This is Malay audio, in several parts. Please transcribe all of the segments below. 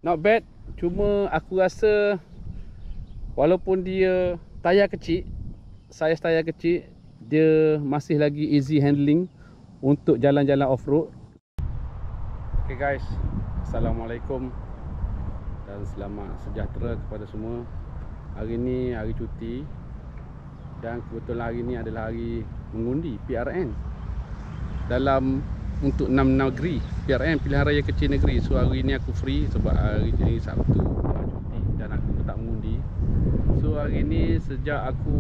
Not bad. Cuma aku rasa walaupun dia tayar kecil, saiz tayar kecil, dia masih lagi easy handling untuk jalan-jalan off-road. Okay guys, Assalamualaikum dan selamat sejahtera kepada semua. Hari ni hari cuti dan kebetulan hari ni adalah hari mengundi PRN dalam untuk 6 negeri PRN, pilihan raya kecil negeri. So hari ni aku free sebab hari ni Sabtu cuti dan aku tak mengundi. So hari ni sejak aku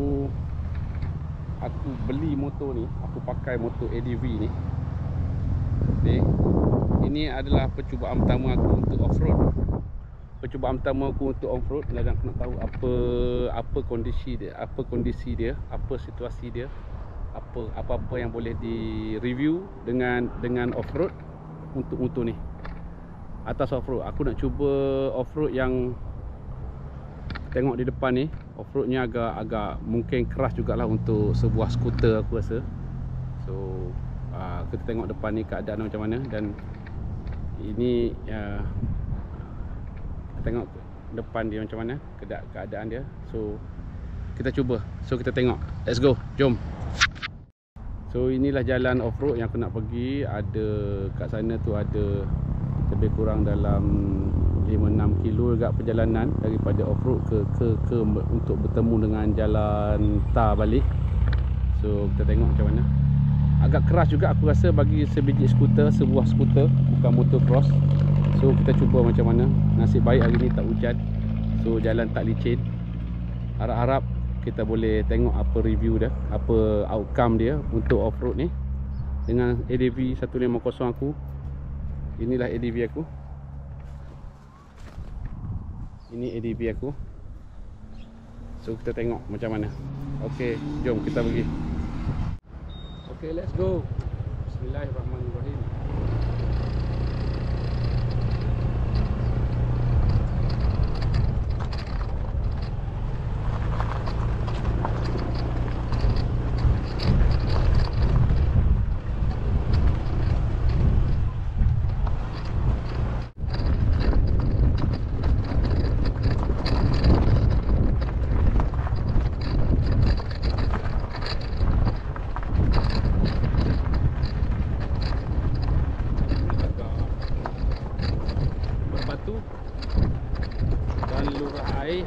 beli motor ni, aku pakai motor ADV ni. Okay. Ini adalah percubaan pertama aku untuk off-road. Percubaan pertama aku untuk off-road dan aku nak tahu apa kondisi dia, apa situasi dia, apa-apa yang boleh di review dengan off-road untuk motor ni. Atas off-road, aku nak cuba off-road yang tengok di depan ni. Off-roadnya agak mungkin keras jugalah untuk sebuah skuter aku rasa. So kita tengok depan ni keadaan macam mana. Dan ini kita tengok depan dia macam mana keadaan dia. So kita cuba, so kita tengok. Let's go, jom. So inilah jalan off-road yang aku nak pergi. Ada kat sana tu ada lebih kurang dalam 5-6 kilo juga perjalanan daripada off-road ke untuk bertemu dengan jalan tar balik. So kita tengok macam mana. Agak keras juga aku rasa bagi sebiji skuter, sebuah skuter, bukan motocross. So kita cuba macam mana. Nasib baik hari ni tak hujan, so jalan tak licin. Harap-harap kita boleh tengok apa review dia, apa outcome dia untuk off-road ni dengan ADV 150 aku. Inilah ADV aku. Ini ADV aku. So kita tengok macam mana. Okey, jom kita pergi. Okey, let's go. Bismillahirrahmanirrahim. Dan lurah air.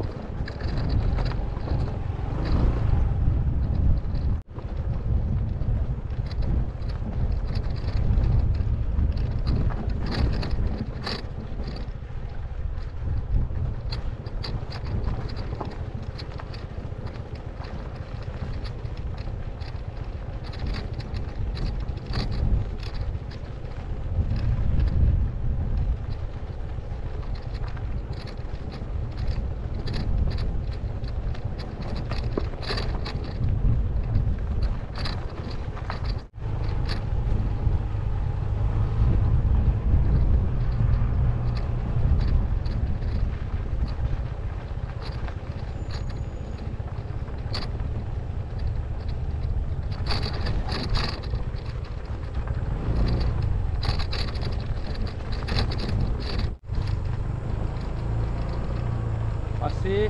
Pasir.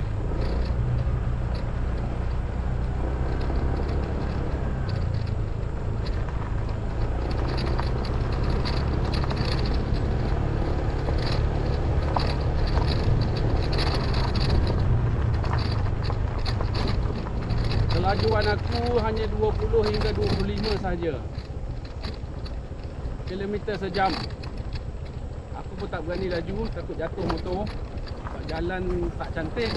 Kelajuan aku hanya 20 hingga 25 saja kilometer sejam. Aku pun tak berani laju, takut jatuh motor. Jalan tak cantik.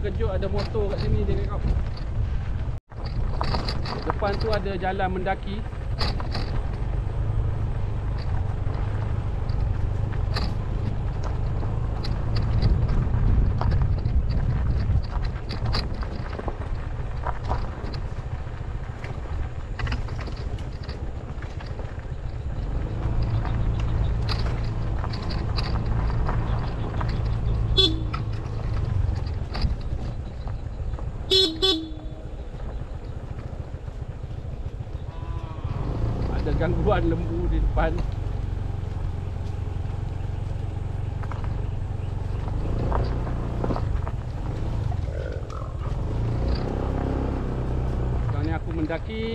terkejut ada motor kat sini dia cakap. Depan tu ada jalan mendaki. Ada gangguan lembu di depan. Sekarang ni aku mendaki.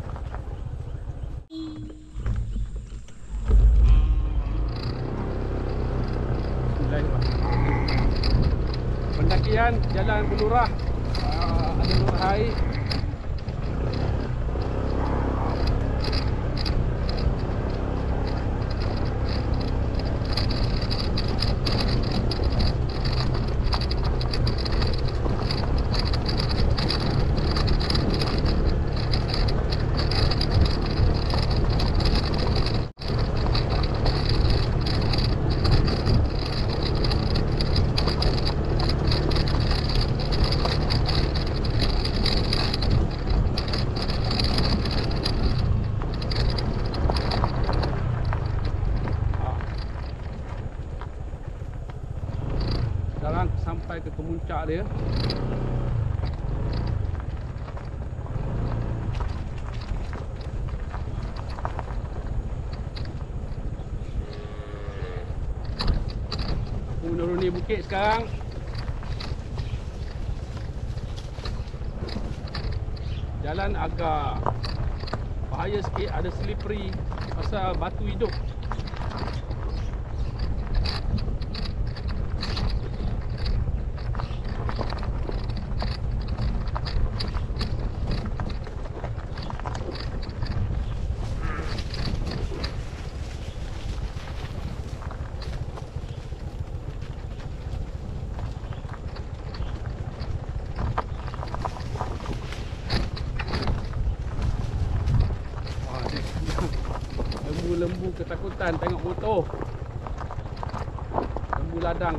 Pendakian jalan berlurah, ada lurah air. Sekarang sampai ke kemuncak dia. Aku menuruni bukit sekarang. Jalan agak bahaya sikit, ada slippery pasal batu hidup. Lembu ketakutan tengok motor. Lembu ladang.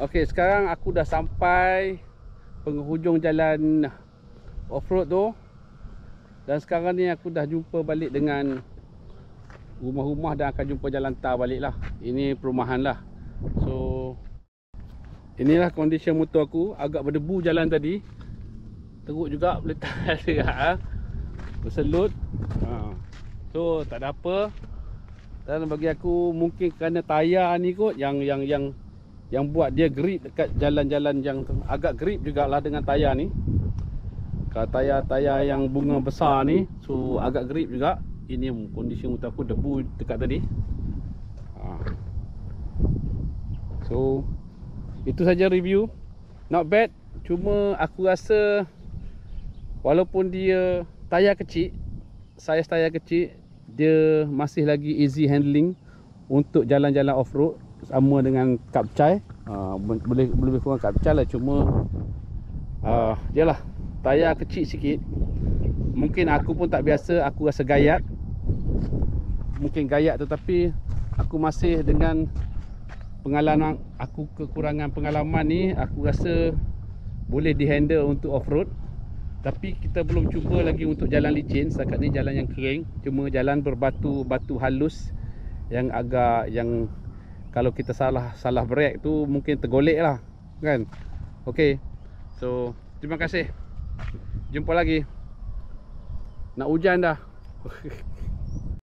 Okey, sekarang aku dah sampai penghujung jalan off-road tu. Dan sekarang ni aku dah jumpa balik dengan rumah-rumah dan akan jumpa jalan tar balik lah. Ini perumahan lah. So inilah condition motor aku. Agak berdebu jalan tadi. Teruk juga meletak juga. Berselut. So tak ada apa. Dan bagi aku mungkin kerana tayar ni kot yang buat dia grip dekat jalan-jalan yang agak grip jugalah dengan tayar ni. Kalau tayar yang bunga besar ni, so agak grip juga. Ini kondisi motor aku debu dekat tadi. So itu saja review. Not bad. Cuma aku rasa walaupun dia tayar kecil, saiz tayar kecil, dia masih lagi easy handling untuk jalan-jalan off-road. Sama dengan Kapcai, boleh lebih kurang Kapcai lah. Cuma jelah tayar kecil sikit. Mungkin aku pun tak biasa, aku rasa gayat. Mungkin gayat, tetapi aku masih dengan pengalaman aku, kekurangan pengalaman ni, aku rasa boleh dihandle untuk off-road. Tapi kita belum cuba lagi untuk jalan licin. Setakat ni jalan yang kering, cuma jalan berbatu halus yang agak, yang kalau kita salah brake tu mungkin tergolek lah kan. Okey, so terima kasih. Jumpa lagi. Nak hujan dah.